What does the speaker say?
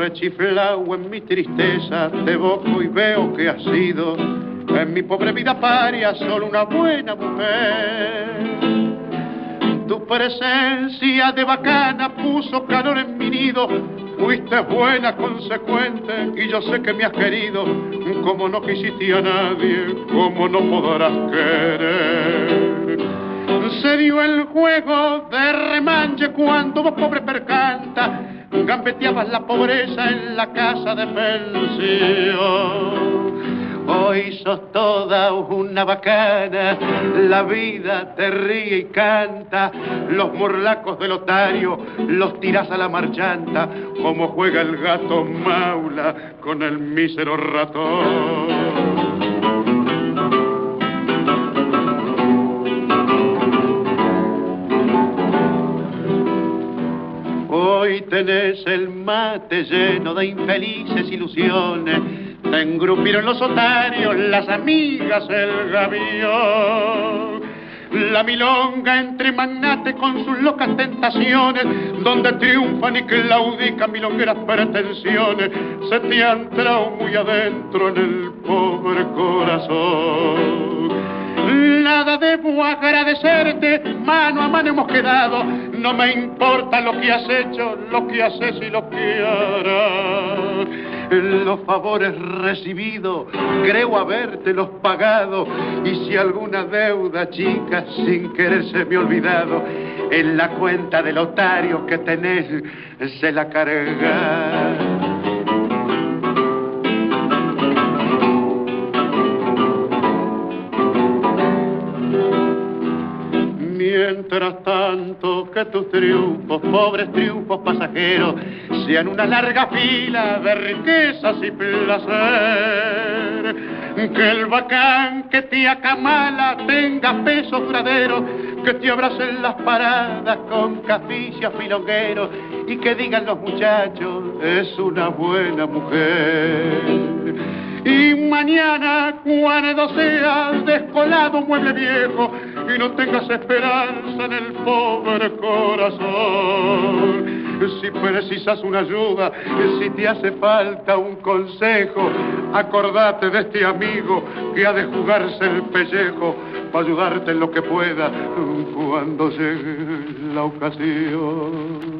Rechiflao en mi tristeza, te evoco y veo que has sido en mi pobre vida paria solo una buena mujer. Tu presencia de bacana puso calor en mi nido, fuiste buena, consecuente, y yo sé que me has querido, como no quisiste a nadie, como no podrás querer. Se dio el juego de remanche cuando vos, pobre percanta, gambeteabas la pobreza en la casa de pensión. Hoy sos toda una bacana, la vida te ríe y canta, los morlacos del otario los tirás a la marchanta, como juega el gato maula con el mísero ratón. Hoy tenés el mate lleno de infelices ilusiones, te engrupieron los otarios, las amigas, el gavión. La milonga entre magnates con sus locas tentaciones, donde triunfan y claudican milongueras pretensiones, se te han entrado muy adentro en el pobre corazón. Nada debo agradecerte, mano a mano hemos quedado, no me importa lo que has hecho, lo que haces y lo que harás. Los favores recibidos, creo habértelos pagado, y si alguna deuda chica sin querer se me ha olvidado, en la cuenta del otario que tenés se la carga. Mientras tanto que tus triunfos, pobres triunfos pasajeros, sean una larga fila de riquezas y placer. Que el bacán que te acamala tenga peso duradero, que te abracen las paradas con caficias filongueros y que digan los muchachos, es una buena mujer. Y mañana, cuando seas descolado mueble viejo y no tengas esperanza en el pobre corazón, si precisas una ayuda, si te hace falta un consejo, acordate de este amigo que ha de jugarse el pellejo para ayudarte en lo que pueda cuando llegue la ocasión.